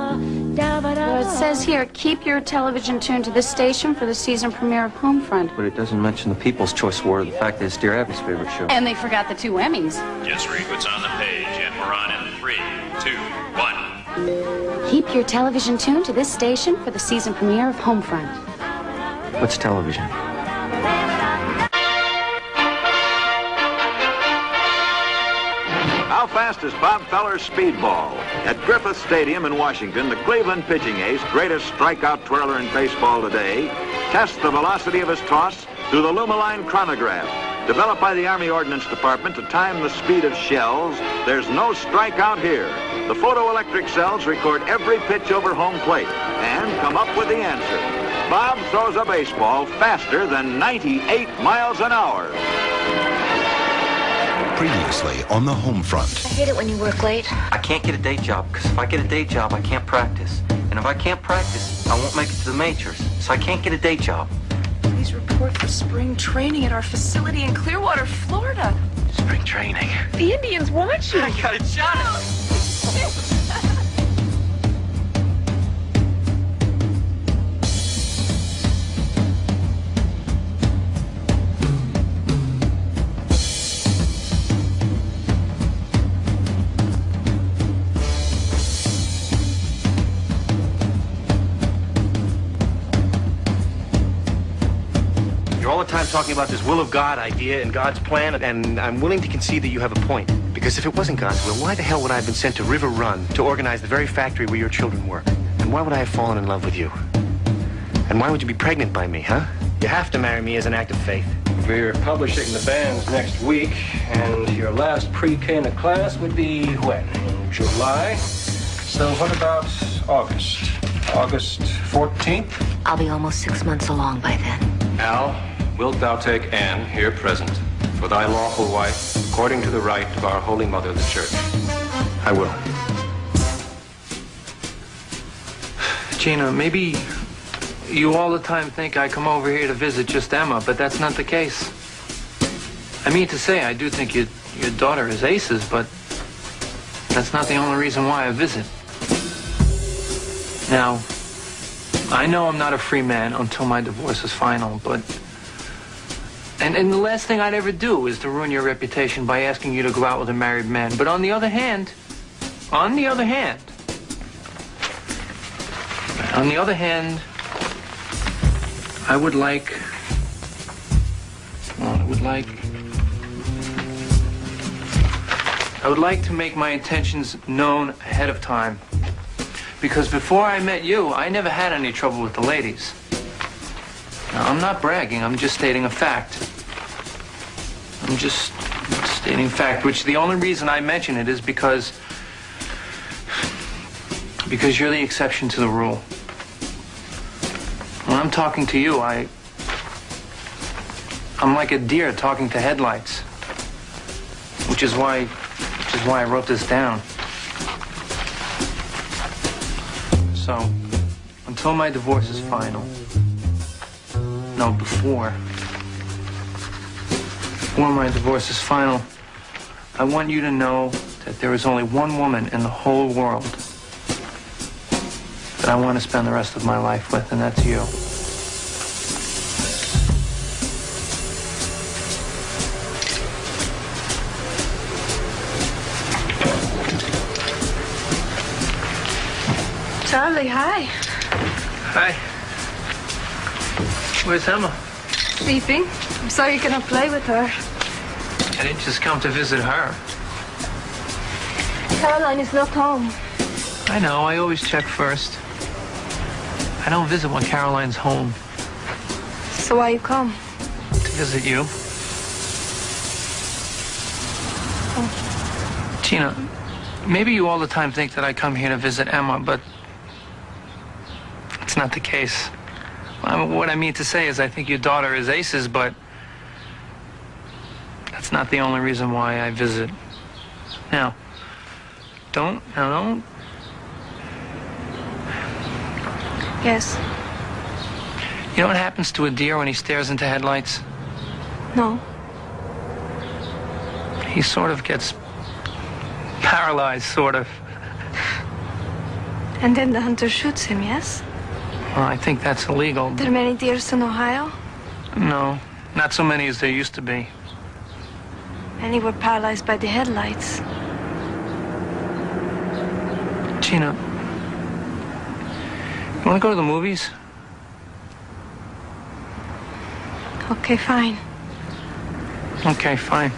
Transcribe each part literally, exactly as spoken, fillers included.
Well, it says here, keep your television tuned to this station for the season premiere of Homefront. But it doesn't mention the People's Choice Award, the fact that it's Dear Abby's favorite show. And they forgot the two Emmys. Just read what's on the page, and we're on in three, two, one. Keep your television tuned to this station for the season premiere of Homefront. What's television? How fast is Bob Feller's speedball? At Griffith Stadium in Washington, the Cleveland pitching ace, greatest strikeout twirler in baseball today, tests the velocity of his toss through the Lumaline chronograph. Developed by the Army Ordnance Department to time the speed of shells, there's no strikeout here. The photoelectric cells record every pitch over home plate and come up with the answer. Bob throws a baseball faster than ninety-eight miles an hour. Previously on the Homefront. I hate it when you work late. I can't get a day job, because if I get a day job, I can't practice. And if I can't practice, I won't make it to the majors. So I can't get a day job. Please report for spring training at our facility in Clearwater, Florida. Spring training. The Indians want you. I got a shot. All the time talking about this will of God idea and God's plan, and I'm willing to concede that you have a point. Because if it wasn't God's will, why the hell would I have been sent to River Run to organize the very factory where your children work? And why would I have fallen in love with you? And why would you be pregnant by me, huh? You have to marry me as an act of faith. We're publishing the bands next week, and your last pre-K in the class would be when? In July? So what about August? August fourteenth? I'll be almost six months along by then. Al, wilt thou take Anne, here present, for thy lawful wife, according to the right of our Holy Mother, the Church? I will. Gina, maybe you all the time think I come over here to visit just Emma, but that's not the case. I mean to say, I do think your, your daughter is aces, but that's not the only reason why I visit. Now, I know I'm not a free man until my divorce is final, but... And, and the last thing I'd ever do is to ruin your reputation by asking you to go out with a married man. But on the other hand, on the other hand, on the other hand, I would like, well, I would like, I would like to make my intentions known ahead of time. Because before I met you, I never had any trouble with the ladies. Now, I'm not bragging, I'm just stating a fact. I'm just stating fact, which the only reason I mention it is because... because you're the exception to the rule. When I'm talking to you, I... I'm like a deer talking to headlights. Which is why... which is why I wrote this down. So, until my divorce is final, no, before, before my divorce is final, I want you to know that there is only one woman in the whole world that I want to spend the rest of my life with, and that's you. Charlie, hi. Hi. Where's Emma? Sleeping. I'm sorry you cannot play with her. I didn't just come to visit her. Caroline is not home. I know, I always check first. I don't visit when Caroline's home. So why you come? To visit you. Oh. Gina, maybe you all the time think that I come here to visit Emma, but it's not the case. I mean, what I mean to say is I think your daughter is aces, but that's not the only reason why I visit. Now, don't, now don't. Yes. You know what happens to a deer when he stares into headlights? No. He sort of gets paralyzed, sort of. And then the hunter shoots him, yes? Well, I think that's illegal. There are many deers in Ohio? No, not so many as there used to be. Many were paralyzed by the headlights. Gina, you want to go to the movies? Okay, fine. Okay, fine.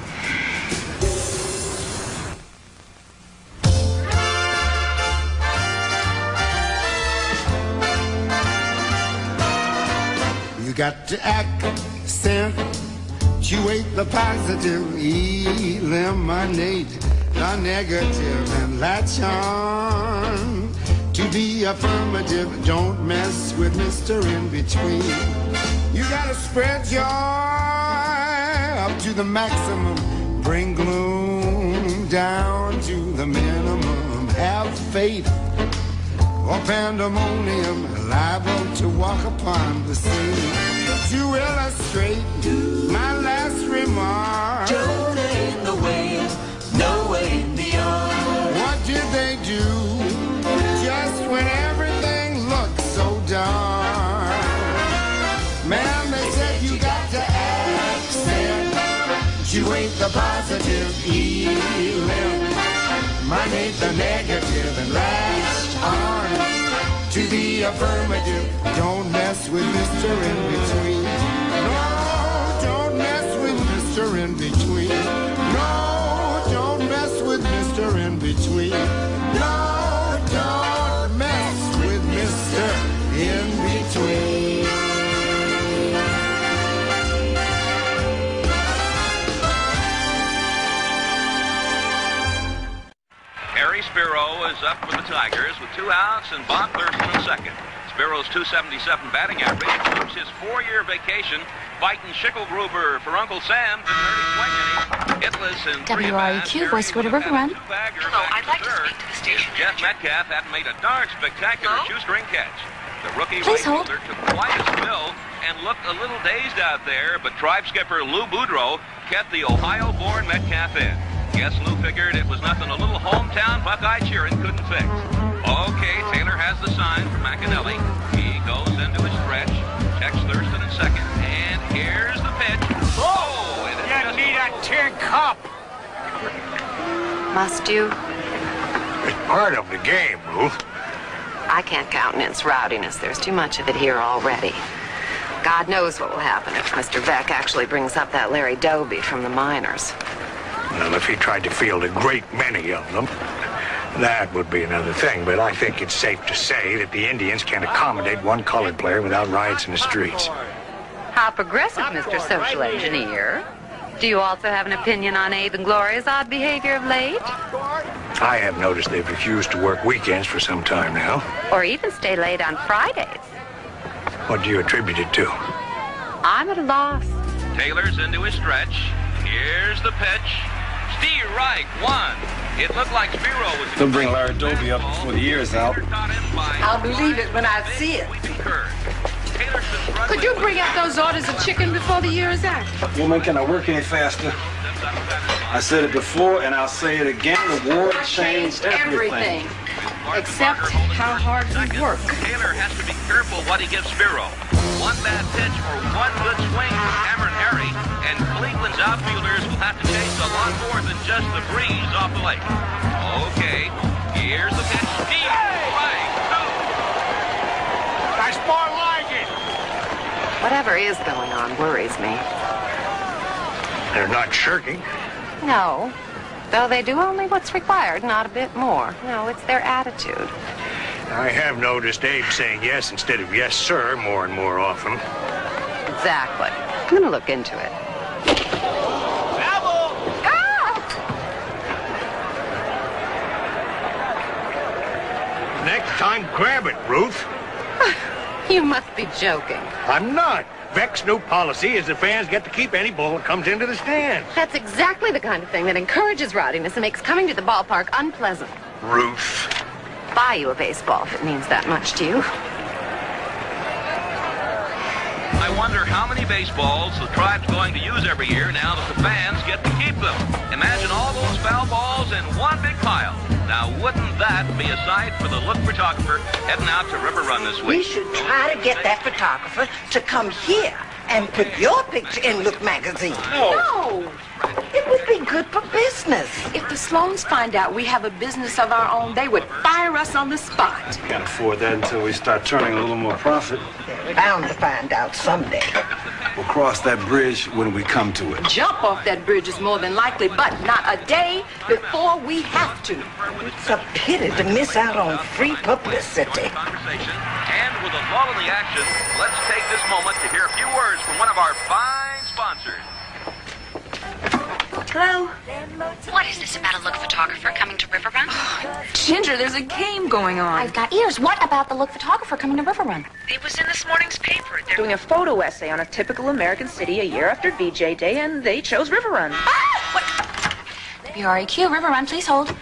You got to accentuate the positive, eliminate the negative, and latch on to the affirmative. Don't mess with Mister In-Between. You gotta spread joy up to the maximum, bring gloom down to the minimum. Have faith or pandemonium, liable to walk upon the scene. To illustrate my last remark, Jonah in the whale, Noah in the ark. What did they do just when everything looked so dark? Man, they said you got to accentuate the positive, eliminate the negative, and latch on to the affirmative. Don't mess with Mister In-Between. No, don't mess with Mister In-Between. No, don't mess with Mister In-Between. No, don't mess with Mister In-Between. Harry Spiro is up for the Tigers with two outs and Bob Thurston in second. Spiro's two seventy-seven batting average proves his four-year vacation fighting Schickelgruber for Uncle Sam didn't hurt his swing any. Hitless in three W R E Q, voice go to River Run. Hello, I'd like to speak to the station Jeff manager. Metcalf hadn't made a darn spectacular Hello? shoestring catch. The rookie Please right hold. fielder took quite a spill and looked a little dazed out there, but tribe skipper Lou Boudreau kept the Ohio-born Metcalf in. Guess Lou figured it was nothing a little hometown Buckeye cheering couldn't fix. Okay, Taylor has the sign for McAnally. He goes into his stretch, checks Thurston in second, and here's the pitch. Oh, and You need a tin cup. Must you? It's part of the game, Ruth. I can't countenance rowdiness. There's too much of it here already. God knows what will happen if Mister Beck actually brings up that Larry Doby from the minors. Well, if he tried to field a great many of them, that would be another thing. But I think it's safe to say that the Indians can't accommodate one colored player without riots in the streets. How progressive, Mister Social Engineer. Do you also have an opinion on Abe and Gloria's odd behavior of late? I have noticed they've refused to work weekends for some time now. Or even stay late on Fridays? What do you attribute it to? I'm at a loss. Taylor's into his stretch. Here's the pitch. Steve Reich won. It looked like Spiro was... They'll bring Larry Doby up before the year is out. I'll believe it when I see it. Could you bring out those orders of chicken before the year is out? Woman, can I work any faster? I said it before, and I'll say it again. The war changed everything. Except how hard we work. Taylor has to be careful what he gives Spiro. One bad pitch or one good swing from Cameron Harry, and Cleveland's outfielders will have to chase a lot more than just the breeze off the lake. Okay, here's the pitch. Steve Reich, two. That's more like it. Whatever is going on worries me. They're not shirking. No. Though they do only what's required, not a bit more. No, it's their attitude. I have noticed Abe saying yes instead of yes, sir, more and more often. Exactly. I'm going to look into it. Next time, grab it, Ruth. You must be joking. I'm not. Beck's new policy is the fans get to keep any ball that comes into the stands. That's exactly the kind of thing that encourages rowdiness and makes coming to the ballpark unpleasant. Ruth. Buy you a baseball if it means that much to you. I wonder how many baseballs the tribe's going to use every year now that the fans get to keep them. Imagine all those foul balls in one big pile. Now, wouldn't that be a sight for the look photographer heading out to River Run this We week? should try to get that photographer to come here and put your picture in Look magazine. No. It would be good for business. If the Sloans find out we have a business of our own, they would fire us on the spot. Can't afford that until we start turning a little more profit. They're bound to find out someday. We'll cross that bridge when we come to it. Jump off that bridge is more than likely, but not a day before we have to. It's a pity to miss out on free publicity. Conversation. And with a lull in the action, let's take this moment to hear a few words from one of our fine sponsors. Hello? What is this about a look photographer coming to River Run? Ginger, there's a game going on. I've got ears. What about the look photographer coming to River Run? It was in this morning's paper. They're doing a photo essay on a typical American city a year after V J Day, and they chose River Run. Ah! W R A Q, River Run, please hold.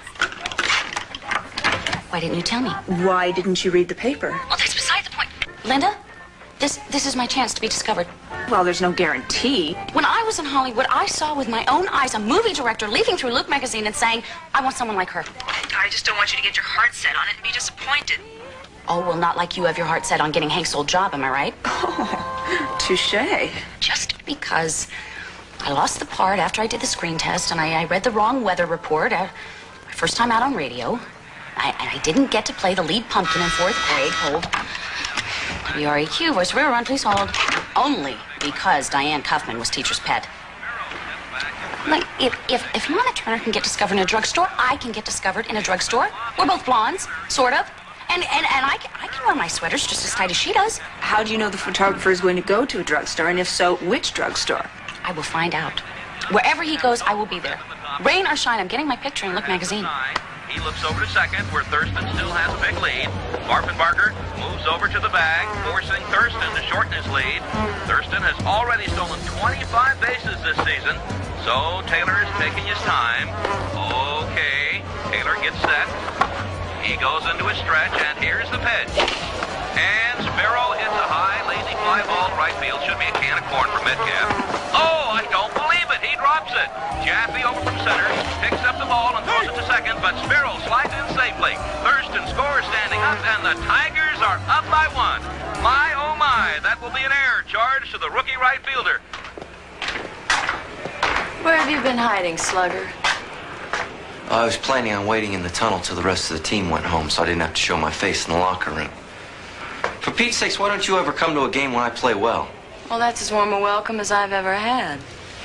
Why didn't you tell me? Why didn't you read the paper? Well, that's beside the point. Linda, this this is my chance to be discovered. Well, there's no guarantee. When I was in Hollywood, I saw with my own eyes a movie director leafing through Look magazine and saying, I want someone like her. I just don't want you to get your heart set on it and be disappointed. Oh, well, not like you have your heart set on getting Hank's old job, am I right? Oh, touche. Just because I lost the part after I did the screen test and I, I read the wrong weather report, uh, my first time out on radio, I, and I didn't get to play the lead pumpkin in fourth grade. Hold. W R A Q, voice River Run, please hold. Only because Diane Kaufman was teacher's pet. Like, if, if, if Lana Turner can get discovered in a drugstore, I can get discovered in a drugstore. We're both blondes, sort of. And, and, and I, can, I can wear my sweaters just as tight as she does. How do you know the photographer is going to go to a drugstore, and if so, which drugstore? I will find out. Wherever he goes, I will be there. Rain or shine, I'm getting my picture in Look magazine. He looks over to second, where Thurston still has a big lead. Barfenbarger moves over to the bag, forcing Thurston to shorten his lead. Thurston has already stolen twenty-five bases this season, so Taylor is taking his time. Okay, Taylor gets set. He goes into his stretch, and here's the pitch. And Sparrow hits a high, lazy fly ball right field. Should be a can of corn for Metcalf. Oh, I don't believe it. He drops it. Jaffe over from center, picks up the ball and throws it to second, but Sparrow slides in safely. Thurston scores standing up, and the Tigers are up by one. My, oh my, that will be an error charged to the rookie right fielder. Where have you been hiding, Slugger? I was planning on waiting in the tunnel till the rest of the team went home so I didn't have to show my face in the locker room. For Pete's sakes, why don't you ever come to a game when I play well? Well, that's as warm a welcome as I've ever had.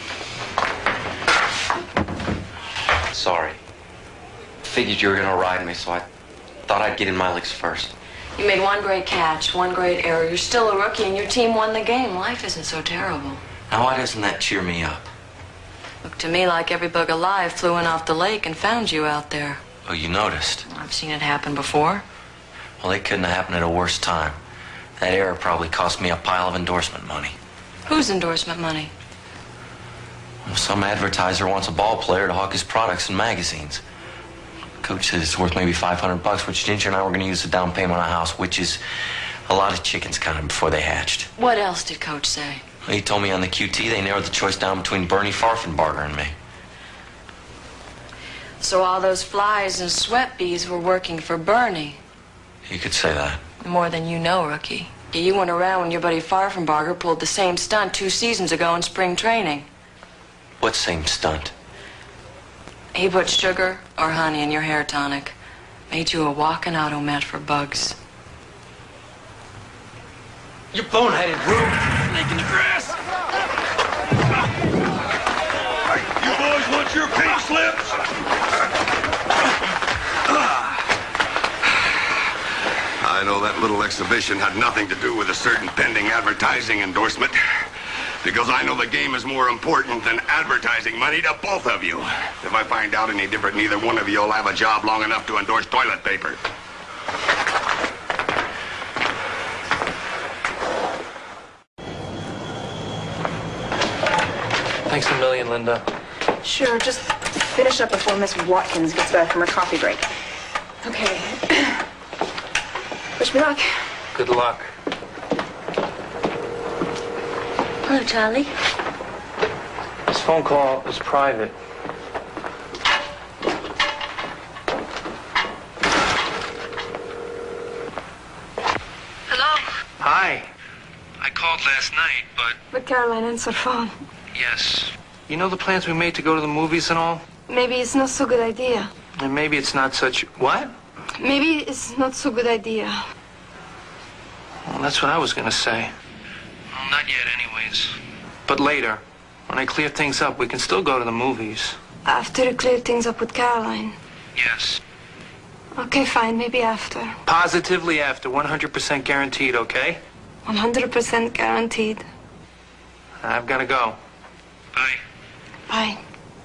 Sorry. Figured you were gonna ride me, so I thought I'd get in my licks first. You made one great catch, one great error. You're still a rookie, and your team won the game. Life isn't so terrible. Now, why doesn't that cheer me up? Looked to me like every bug alive flew in off the lake and found you out there. Oh, you noticed? I've seen it happen before. Well, it couldn't have happened at a worse time. That error probably cost me a pile of endorsement money. Whose endorsement money? Well, some advertiser wants a ball player to hawk his products in magazines. Coach says it's worth maybe five hundred bucks, which Ginger and I were going to use as a down payment on a house, which is a lot of chickens counted before they hatched. What else did Coach say? Well, he told me on the Q T they narrowed the choice down between Bernie Farfenbarger and me. So all those flies and sweat bees were working for Bernie. You could say that. More than you know, rookie. Yeah, you weren't around when your buddy Farfenbarger pulled the same stunt two seasons ago in spring training. What same stunt? He put sugar or honey in your hair tonic. Made you a walking automat for bugs. You boneheaded Rube. Snake in the grass. You boys want your pink slips? I know that little exhibition had nothing to do with a certain pending advertising endorsement. Because I know the game is more important than advertising money to both of you. If I find out any different, neither one of you will have a job long enough to endorse toilet paper. Thanks a million, Linda. Sure, just finish up before Miss Watkins gets back from her coffee break. Okay. Wish me luck. Good luck. Hello, Charlie. This phone call is private. Hi. I called last night, but... But Caroline answered phone. Yes. You know the plans we made to go to the movies and all? Maybe it's not so good idea. And maybe it's not such... What? Maybe it's not so good idea. Well, that's what I was gonna say. Well, not yet anyways. But later, when I clear things up, we can still go to the movies. After you clear things up with Caroline. Yes. Okay, fine, maybe after. Positively after, one hundred percent guaranteed, okay? one hundred percent guaranteed. I've gotta go. Bye. Bye.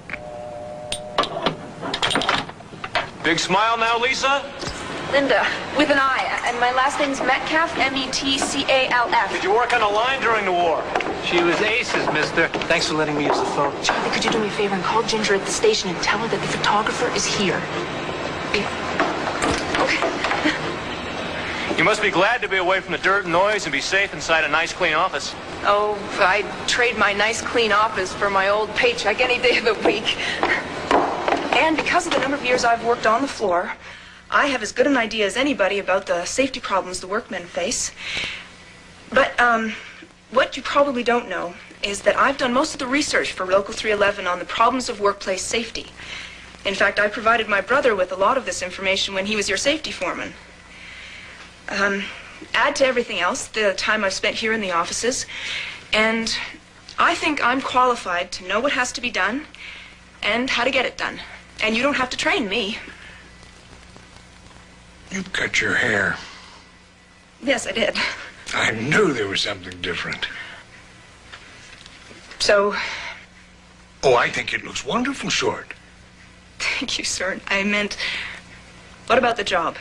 Big smile now, Lisa? Linda, with an I, and my last name's Metcalf, M E T C A L F. Did you work on a line during the war? She was aces, mister. Thanks for letting me use the phone. Charlie, could you do me a favor and call Ginger at the station and tell her that the photographer is here? You must be glad to be away from the dirt and noise and be safe inside a nice, clean office. Oh, I'd trade my nice, clean office for my old paycheck any day of the week. And because of the number of years I've worked on the floor, I have as good an idea as anybody about the safety problems the workmen face. But, um, what you probably don't know is that I've done most of the research for Local three eleven on the problems of workplace safety. In fact, I provided my brother with a lot of this information when he was your safety foreman. Um, add to everything else the time I've spent here in the offices, and I think I'm qualified to know what has to be done and how to get it done. And you don't have to train me. You cut your hair. Yes, I did. I knew there was something different. So... Oh, I think it looks wonderful short. Thank you, sir. I meant, what about the job?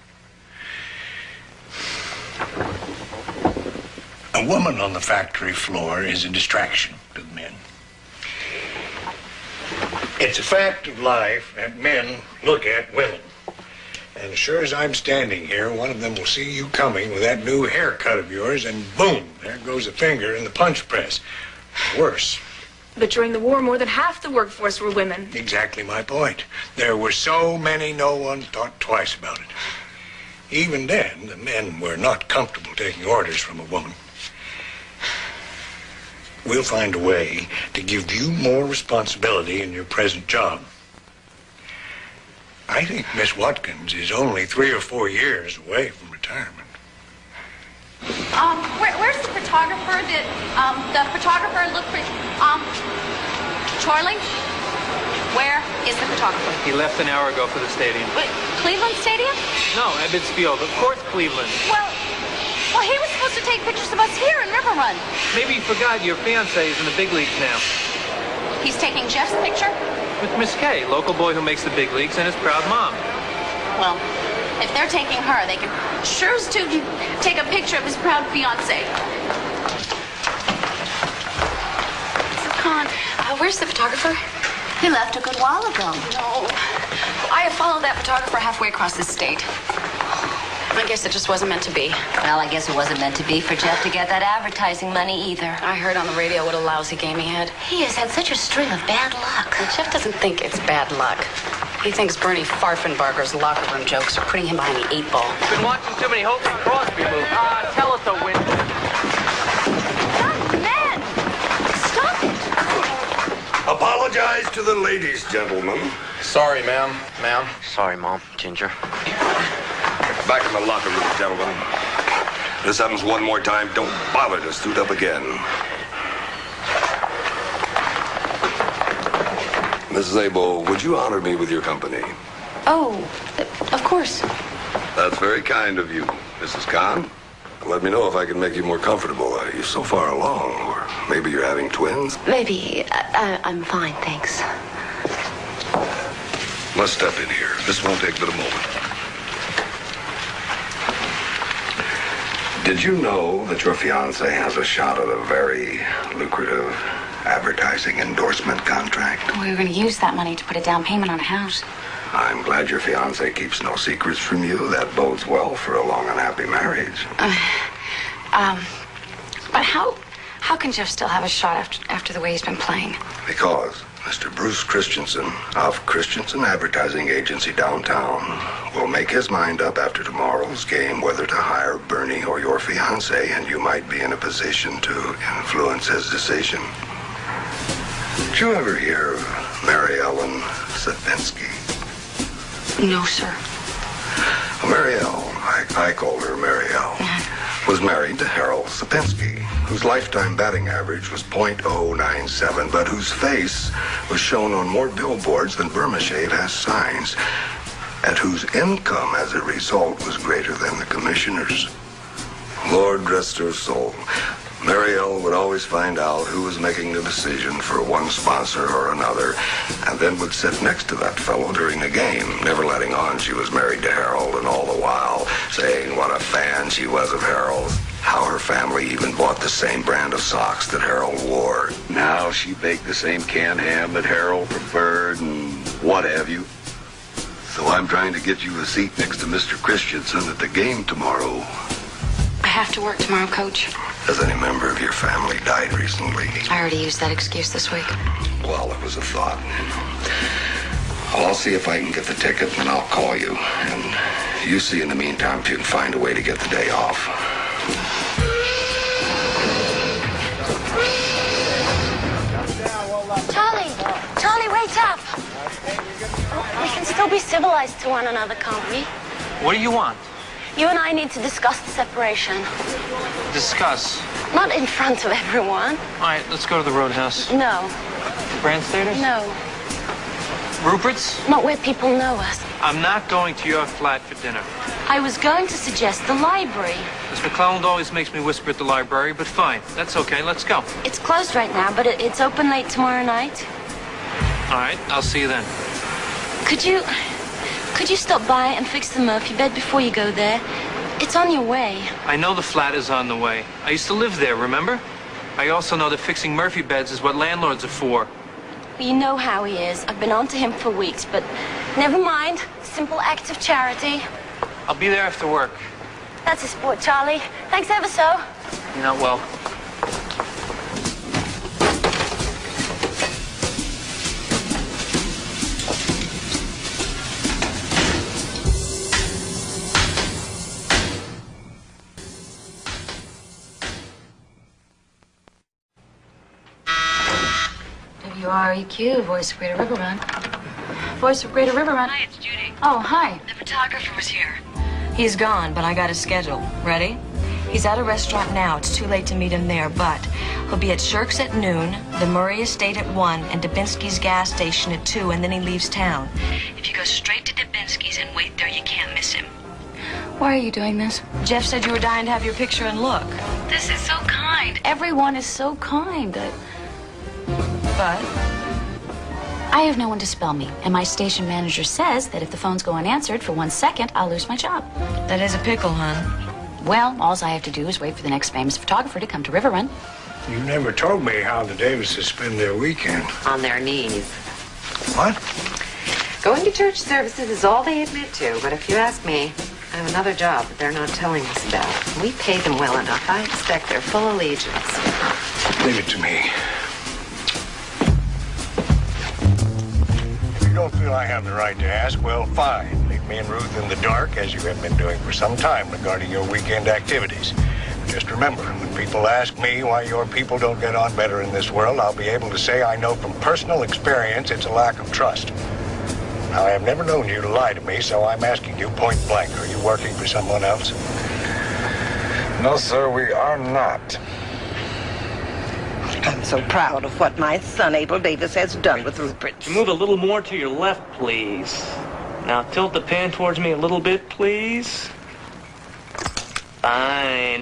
A woman on the factory floor is a distraction to the men. It's a fact of life that men look at women. And as sure as I'm standing here, one of them will see you coming with that new haircut of yours, and boom, there goes a finger in the punch press. Worse. But during the war, more than half the workforce were women. Exactly my point. There were so many, no one thought twice about it. Even then, the men were not comfortable taking orders from a woman. We'll find a way to give you more responsibility in your present job. I think Miss Watkins is only three or four years away from retirement. Um, where, where's the photographer? Did, um, the photographer look for, um, Charlie? Where is the photographer? He left an hour ago for the stadium. Wait, Cleveland Stadium? No, Ebbets Field. Of course, Cleveland. Well, well, he was supposed to take pictures of us here in River Run. Maybe you forgot your fiancé is in the big leagues now. He's taking Jeff's picture? With Miss Kay, local boy who makes the big leagues, and his proud mom. Well, if they're taking her, they can sure as to take a picture of his proud fiancé. Missus Kahn, uh, where's the photographer? He left a good while ago. No. I have followed that photographer halfway across the state. I guess it just wasn't meant to be. Well, I guess it wasn't meant to be for Jeff to get that advertising money either. I heard on the radio what a lousy game he had. He has had such a string of bad luck. And Jeff doesn't think it's bad luck. He thinks Bernie Farfenbarger's locker room jokes are putting him behind the eight ball. Been watching too many Hope and Crosby movies. Ah, uh, tell us a win. Young man! Stop it! Apologize to the ladies, gentlemen. Sorry, ma'am. Ma'am. Sorry, Mom. Ginger. Back in the locker room, gentlemen. If this happens one more time, don't bother to suit up again. Missus Abel, would you honor me with your company? Oh, of course. That's very kind of you, Missus Kahn. Let me know if I can make you more comfortable. Are you so far along? Or maybe you're having twins? Maybe. I, I'm fine, thanks. Let's step in here. This won't take but a moment. Did you know that your fiancé has a shot at a very lucrative advertising endorsement contract? We were going to use that money to put a down payment on a house. I'm glad your fiancé keeps no secrets from you. That bodes well for a long and happy marriage. Uh, um, but how how can Jeff still have a shot after after the way he's been playing? Because Mister Bruce Christensen of Christensen Advertising Agency downtown will make his mind up after tomorrow's game whether to hire Bernie or your fiancé, and you might be in a position to influence his decision. Did you ever hear of Mary Ellen Sapinski? No, sir. Well, Mary Ellen, I, I called her Mary Ellen, was married to Harold Sapinski, whose lifetime batting average was point oh nine seven, but whose face was shown on more billboards than Burma Shave has signs, and whose income as a result was greater than the commissioner's. Lord rest her soul. Mary Ellen would always find out who was making the decision for one sponsor or another, and then would sit next to that fellow during the game, never letting on she was married to Harold, and all the while saying what a fan she was of Harold, how her family even bought the same brand of socks that Harold wore. Now she baked the same canned ham that Harold preferred and what have you. So I'm trying to get you a seat next to Mister Christensen at the game tomorrow. I have to work tomorrow, Coach. Has any member of your family died recently? I already used that excuse this week. Well, it was a thought. Well, I'll see if I can get the ticket, and I'll call you. And you see in the meantime if you can find a way to get the day off. Charlie! Charlie, wait up! We can still be civilized to one another, can't we? What do you want? You and I need to discuss the separation. Discuss. Not in front of everyone. All right, let's go to the Roadhouse. No. Brandstaders? No. Rupert's? Not where people know us. I'm not going to your flat for dinner. I was going to suggest the library. Miss McClelland always makes me whisper at the library, but fine. That's okay. Let's go. It's closed right now, but it, it's open late tomorrow night. All right, I'll see you then. Could you... Could you stop by and fix the Murphy bed before you go there? It's on your way. I know the flat is on the way. I used to live there, remember? I also know that fixing Murphy beds is what landlords are for. You know how he is. I've been on to him for weeks, but never mind. Simple act of charity. I'll be there after work. That's a sport, Charlie. Thanks ever so. You're not well. W R E Q, Voice of Greater River Run. Voice of Greater River Run. Hi, it's Judy. Oh, hi. The photographer was here. He's gone, but I got his schedule. Ready? He's at a restaurant now. It's too late to meet him there, but he'll be at Shirk's at noon, the Murray Estate at one, and Dubinsky's gas station at two, and then he leaves town. If you go straight to Dubinsky's and wait there, you can't miss him. Why are you doing this? Jeff said you were dying to have your picture and look. This is so kind. Everyone is so kind. I... But? I have no one to spell me, and my station manager says that if the phones go unanswered for one second, I'll lose my job. That is a pickle, hon. Well, all I have to do is wait for the next famous photographer to come to River Run. You never told me how the Davises spend their weekend. On their knees. What? Going to church services is all they admit to, but if you ask me, I have another job that they're not telling us about. We pay them well enough. I expect their full allegiance. Leave it to me. If you don't feel I have the right to ask, well, fine. Leave me and Ruth in the dark, as you have been doing for some time regarding your weekend activities. Just remember, when people ask me why your people don't get on better in this world, I'll be able to say I know from personal experience it's a lack of trust. Now, I have never known you to lie to me, so I'm asking you point blank. Are you working for someone else? No, sir, we are not. I'm so proud of what my son, Abel Davis, has done with Rupert. Move a little more to your left, please. Now tilt the pan towards me a little bit, please. Fine.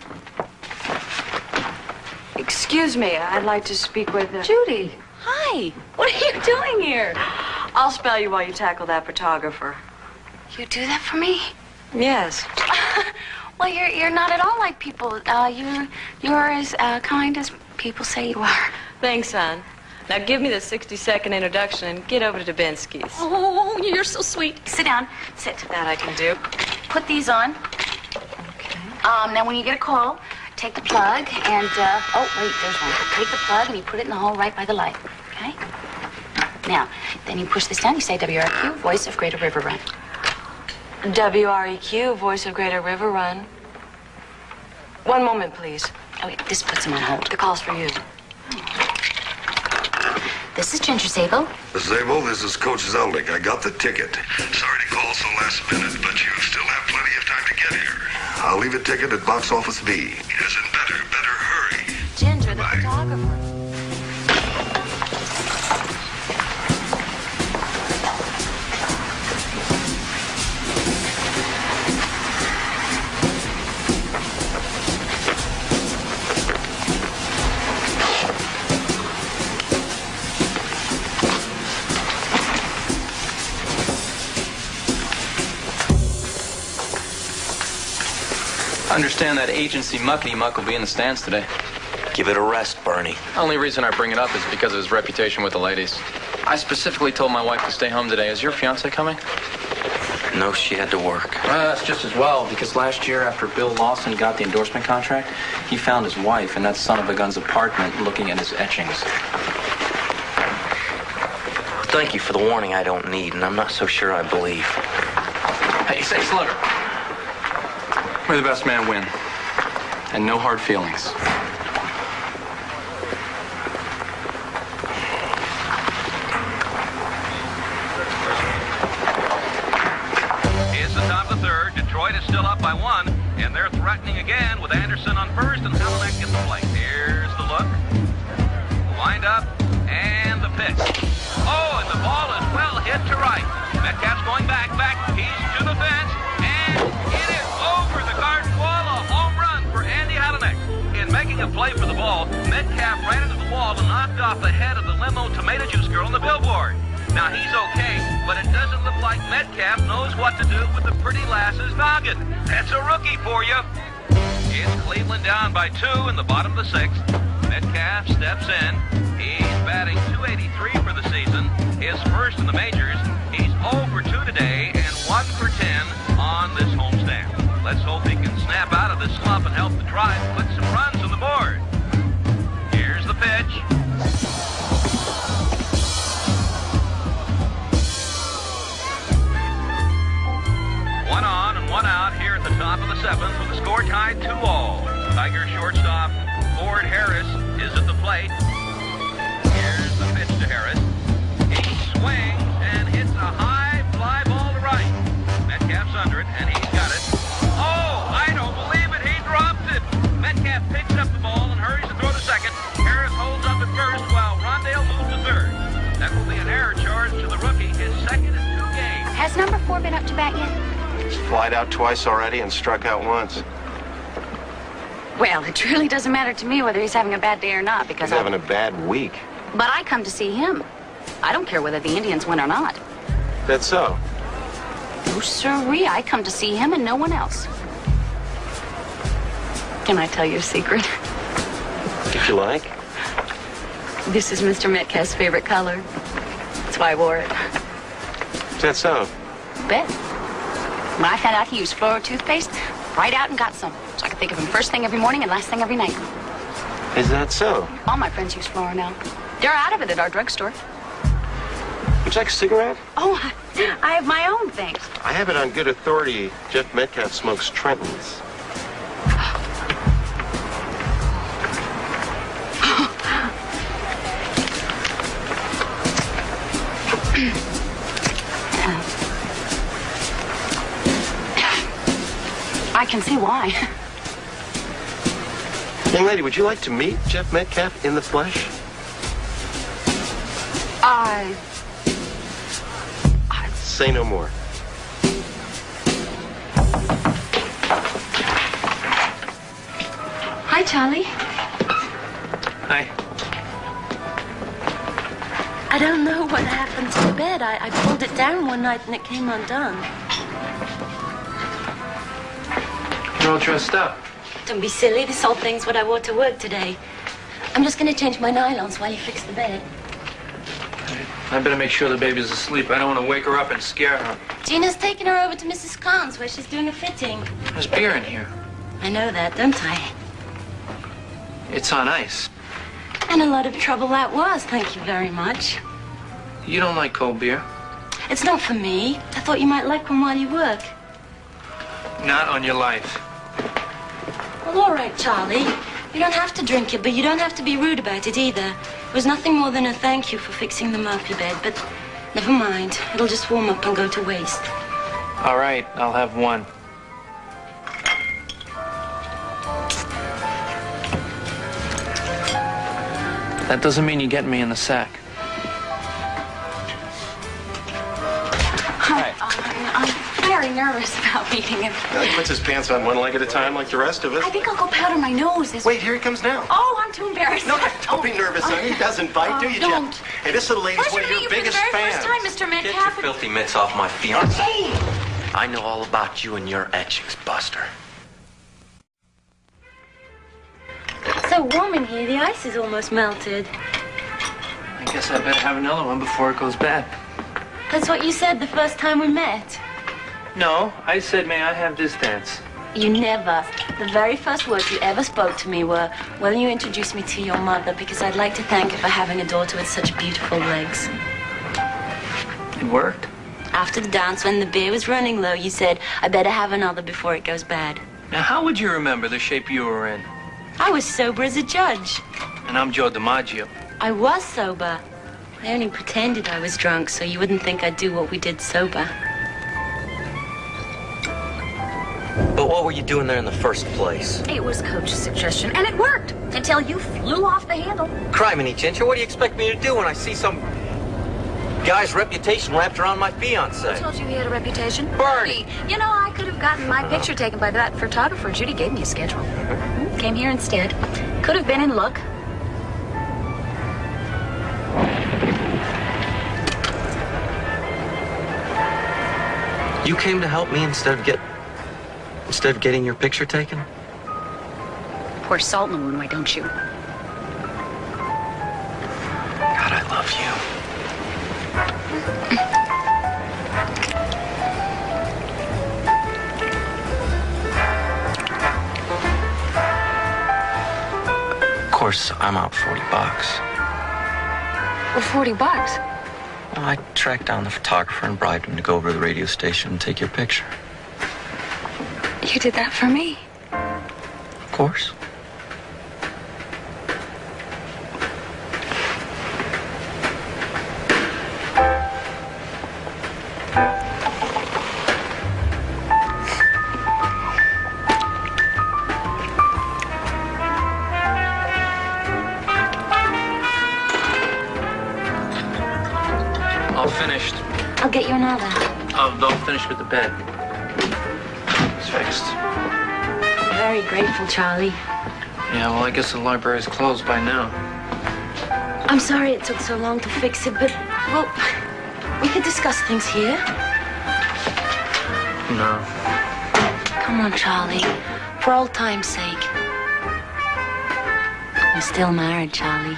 Excuse me, I'd like to speak with... Uh... Judy, hi. What are you doing here? I'll spell you while you tackle that photographer. You do that for me? Yes. Well, you're you're not at all like people. Uh, you're you're as uh, kind as people say you are. Thanks, son. Now give me the sixty-second introduction and get over to Dubinsky's. Oh, you're so sweet. Sit down. Sit. That I can do. Put these on. Okay. Um, now when you get a call, take the plug and, uh, oh, wait, there's one. Take the plug and you put it in the hole right by the light, okay? Now, then you push this down. You say W R Q, voice of Greater River Run. W R E Q, voice of Greater River Run. One moment, please. Oh, wait, this puts him on hold. The call's for you. This is Ginger Sable. Sable, this is Coach Zelnick. I got the ticket. Sorry to call so last minute, but you still have plenty of time to get here. I'll leave a ticket at box office B. Yes, and better, better hurry. Ginger, the photographer. I understand that agency muckety muck will be in the stands today. Give it a rest, Bernie. The only reason I bring it up is because of his reputation with the ladies. I specifically told my wife to stay home today. Is your fiance coming? No, she had to work. Well, that's just as well, because last year after Bill Lawson got the endorsement contract, he found his wife in that son of a gun's apartment looking at his etchings. Thank you for the warning I don't need, and I'm not so sure I believe. Hey, say Slugger. May the best man win. And no hard feelings. It's the top of the third. Detroit is still up by one, and they're threatening again with Anderson on first and Hellenick in the plate. Here's the look. Wind up, and the pitch. Oh, and the ball is well hit to right. Metcalf's going back, back. He's to the fence, and it is over the garden wall. A home run for Andy Hellenick. In making a play for the ball, Metcalf ran into the wall and knocked off the head of the limo tomato juice girl on the billboard. Now, he's okay, but it doesn't look like Metcalf knows what to do with the pretty lass's noggin. That's a rookie for you. It's Cleveland down by two in the bottom of the sixth. Metcalf steps in. He's batting two eighty-three for the season, his first in the majors. He's oh for two today and one for ten on this homestand. Let's hope he can snap out of this slump and help the Tribe put some runs on the board. Here's the pitch. One on and one out here at the top of the seventh with the score tied two all. Tiger shortstop Ford Harris is at the plate. Here's the pitch to Harris. He swings and hits a high fly ball to right. Metcalf's under it, and he's got it. Oh, I don't believe it. He dropped it. Metcalf picks up the ball and hurries to throw to second. Harris holds up at first while Rondale moves to third. That will be an error charge to the rookie, his second in two games. Has number four been up to bat yet? He's flied out twice already and struck out once. Well, it really doesn't matter to me whether he's having a bad day or not, because He's I... having a bad week. But I come to see him. I don't care whether the Indians win or not. That's so. Oh, sirree, I come to see him and no one else. Can I tell you a secret? If you like. This is Mister Metcalf's favorite color. That's why I wore it. Is that so? Bet. When I found out he used fluoro toothpaste, right out and got some. So I could think of him first thing every morning and last thing every night. Is that so? All my friends use fluoro now. They're out of it at our drugstore. Would you like a cigarette? Oh, I, I have my own, thanks. I have it on good authority. Jeff Metcalf smokes Trentons. I can see why. Young lady, would you like to meet Jeff Metcalf in the flesh? I... I... Say no more. Hi, Charlie. Hi. I don't know what happened to the bed. I, I pulled it down one night and it came undone. You're all dressed up. Don't be silly. This whole thing's what I wore to work today. I'm just going to change my nylons while you fix the bed. I better make sure the baby's asleep. I don't want to wake her up and scare her. Gina's taking her over to Missus Khan's where she's doing a fitting. There's beer in here. I know that, don't I? It's on ice. And a lot of trouble that was, thank you very much. You don't like cold beer? It's not for me. I thought you might like one while you work. Not on your life. Well, all right, Charlie. You don't have to drink it, but you don't have to be rude about it either. It was nothing more than a thank you for fixing the Murphy bed, but never mind. It'll just warm up and go to waste. All right, I'll have one. That doesn't mean you get me in the sack. Hi. I'm very nervous about meeting him. Well, he puts his pants on one leg at a time like the rest of us. I think I'll go powder my nose. This... Wait, here he comes now. Oh, I'm too embarrassed. No, don't be nervous, honey. He doesn't bite, Oh, do you, don't. Jeff? Hey, this little lady's one of your biggest fans. Time, Mister Get Metcalf. your filthy mitts off my fiance. Hey! I know all about you and your etchings, Buster. It's so warm in here, the ice is almost melted. I guess I better have another one before it goes bad. That's what you said the first time we met. No, I said, may I have this dance? You never. The very first words you ever spoke to me were, will you introduce me to your mother, because I'd like to thank her for having a daughter with such beautiful legs. It worked. After the dance, when the beer was running low, you said, I better have another before it goes bad. Now, how would you remember the shape you were in? I was sober as a judge. And I'm Joe DiMaggio. I was sober. I only pretended I was drunk so you wouldn't think I'd do what we did sober. But what were you doing there in the first place? It was Coach's suggestion, and it worked until you flew off the handle. Criminy, Ginger, what do you expect me to do when I see some guy's reputation wrapped around my fiancée? Who told you he had a reputation? Bernie. You know, I could have gotten my picture taken by that photographer. Judy gave me a schedule. Came here instead. Could have been in luck. You came to help me instead of get instead of getting your picture taken? Pour salt in the wound, why don't you? God, I love you. Of course, I'm out forty bucks. Well, forty bucks? Well, I tracked down the photographer and bribed him to go over to the radio station and take your picture. You did that for me? Of course. All finished. I'll get you another. Oh, don't finish with the bed. It's fixed. Very grateful, Charlie. Yeah, well, I guess the library's closed by now. I'm sorry it took so long to fix it, but, well, we could discuss things here. No. Come on, Charlie. For old time's sake. We're still married, Charlie.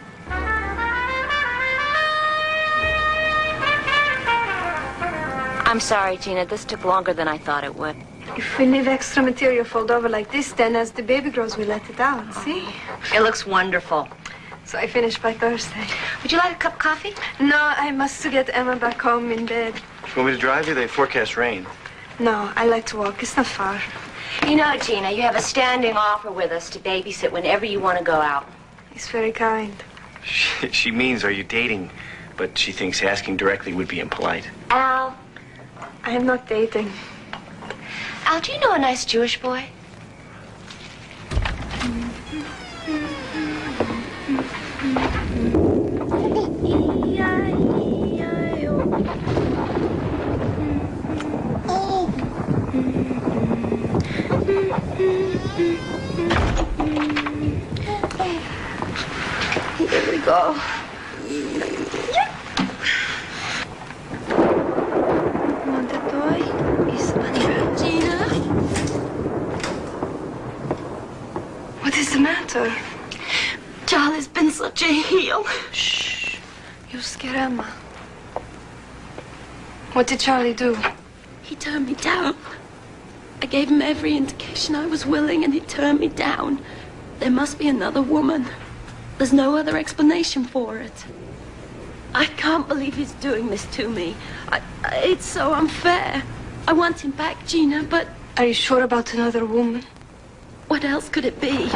I'm sorry, Gina. This took longer than I thought it would. If we leave extra material fold over like this, then as the baby grows, we let it out, see? It looks wonderful. So I finish by Thursday. Would you like a cup of coffee? No, I must get Emma back home in bed. You want me to drive you? They forecast rain. No, I like to walk. It's not far. You know, Gina, you have a standing offer with us to babysit whenever you want to go out. It's very kind. She, she means, are you dating? But she thinks asking directly would be impolite. Al. I am not dating. Al, do you know a nice Jewish boy? Here we go. Want a toy? Is Gina? What is the matter? Charlie's been such a heel. Shh. You scare Emma. What did Charlie do? He turned me down. I gave him every indication I was willing, and he turned me down. There must be another woman. There's no other explanation for it. I can't believe he's doing this to me. I, I, it's so unfair. I want him back, Gina, but... Are you sure about another woman? What else could it be?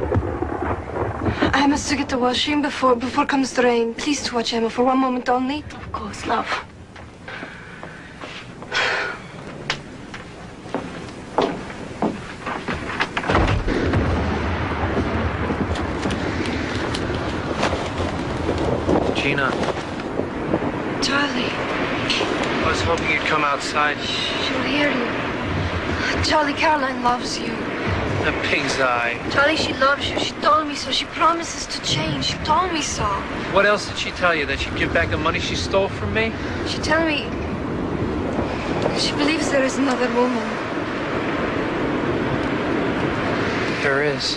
I must get the washing before before comes the rain. Please watch Emma for one moment only. Of course, love. Gina. Charlie. I was hoping you'd come outside. She'll hear you. Charlie, Caroline loves you. A pig's eye. Charlie, she loves you. She told me so. She promises to change. She told me so. What else did she tell you? That she'd give back the money she stole from me? She told me she believes there is another woman. There is.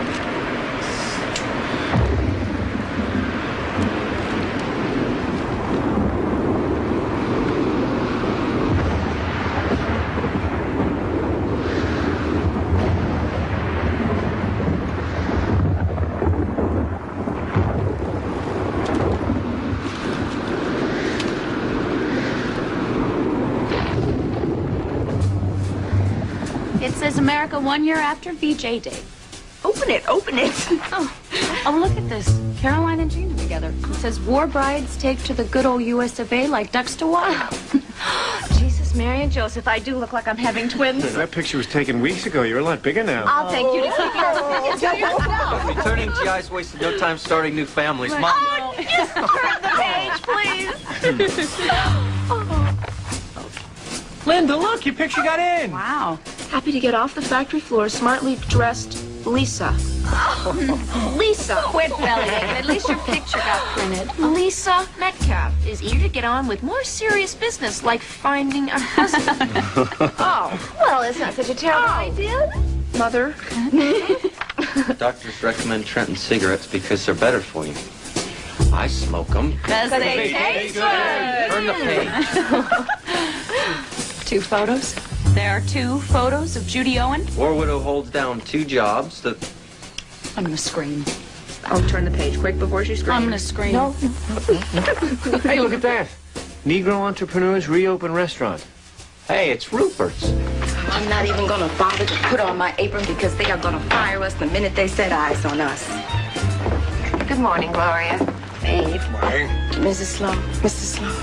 It says America one year after V J Day. Open it, open it. Oh, oh, look at this. Caroline and Gina together. It says war brides take to the good old U S of A like ducks to water. Jesus, Mary and Joseph, I do look like I'm having twins. That picture was taken weeks ago. You're a lot bigger now. I'll take you to take care of the picture yourself. Returning G Is wasted no time starting new families. Mom. Oh, just turn the page, please. Linda, look, your picture got in. Wow. Happy to get off the factory floor, smartly dressed Lisa. Lisa. Quit bellyaching. At least your picture got printed. Lisa Metcalf is eager to get on with more serious business, like finding a husband. Oh, well, it's not such a terrible oh. idea. Mother. Doctors recommend Trenton cigarettes because they're better for you. I smoke them. Because they taste good. Turn the page. Two photos. There are two photos of Judy Owen. War widow holds down two jobs. The I'm gonna scream. Oh, turn the page quick before she screams. I'm gonna scream. No. Hey, look at that. Negro entrepreneurs reopen restaurant. Hey, it's Rupert's. I'm not even gonna bother to put on my apron because they are gonna fire us the minute they set eyes on us. Good morning, Gloria. Babe. Morning. Missus Sloan. Missus Sloan.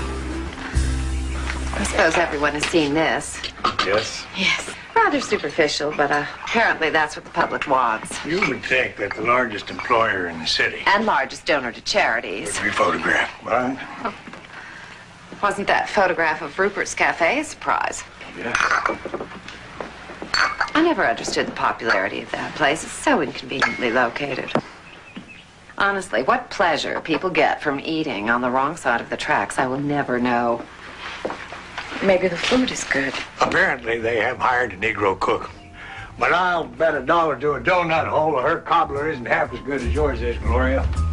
I suppose everyone has seen this. Yes? Yes. Rather superficial, but uh, apparently that's what the public wants. You would think that the largest employer in the city And largest donor to charities. would be photographed, right? Wasn't that photograph of Rupert's Cafe a surprise? Yes. I never understood the popularity of that place. It's so inconveniently located. Honestly, what pleasure people get from eating on the wrong side of the tracks, I will never know. Maybe the food is good. Apparently, they have hired a Negro cook. But I'll bet a dollar to a donut hole that her cobbler isn't half as good as yours is, Gloria.